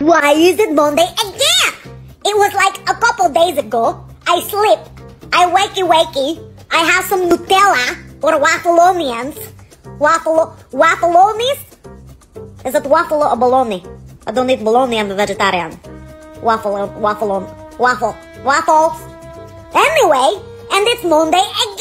Why is it Monday again? It was like a couple days ago. I sleep. I wakey. I have some Nutella or waffleonians. Waffleonies? Is it waffle or bologna? I don't eat bologna, I'm a vegetarian. Waffles. Anyway, and it's Monday again.